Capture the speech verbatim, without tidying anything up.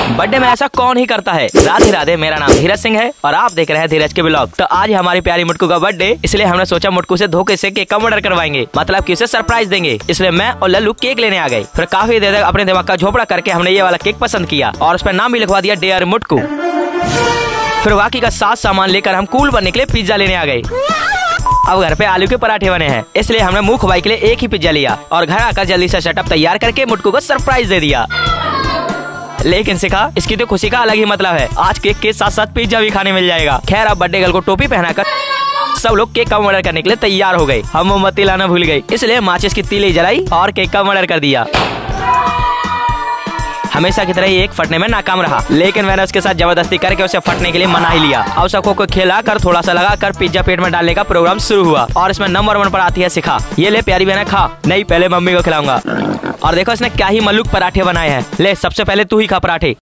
Birthday में ऐसा कौन ही करता है। राधे राधे, मेरा नाम धीरज सिंह है और आप देख रहे हैं धीरज के ब्लॉग। तो आज हमारी प्यारी मुटकू का बर्थडे, इसलिए हमने सोचा मुटकू से धोखे से केक का ऑर्डर करवाएंगे, मतलब कि उसे सरप्राइज देंगे। इसलिए मैं और लल्लू केक लेने आ गए। फिर काफी देर तक अपने दिमाग का झोपड़ा करके हमने ये वाला केक पसंद किया और उस पर नाम भी लिखवा दिया डेयर मुटकू। फिर बाकी का साथ सामान लेकर हम कूल पर निकले पिज्जा लेने आ गए। अब घर पे आलू के पराठे बने हैं, इसलिए हमने मुंह खुबाई के लिए एक ही पिज्जा लिया और घर आकर जल्दी से सेटअप तैयार करके मुटकू को सरप्राइज दे दिया। लेकिन सिखा, इसकी तो खुशी का अलग ही मतलब है। आज केक के साथ साथ पिज्जा भी खाने मिल जाएगा। खैर, अब बर्थडे गर्ल को टोपी पहनाकर सब लोग केक का ऑर्डर करने के लिए तैयार हो गए। हम मोमबत्ती लाना भूल गए, इसलिए माचिस की तीली जलाई और केक का ऑर्डर कर दिया। हमेशा की तरह ही एक फटने में नाकाम रहा, लेकिन मैंने उसके साथ जबरदस्ती करके उसे फटने के लिए मना ही लिया। अब सबको को खिला कर थोड़ा सा लगा कर पिज्जा पेट में डालने का प्रोग्राम शुरू हुआ और इसमें नंबर वन पर आती है सिखा। ये ले प्यारी बहना खा। नहीं, पहले मम्मी को खिलाऊंगा। और देखो इसने क्या ही मल्लुक पराठे बनाए हैं। ले, सबसे पहले तू ही खा पराठे।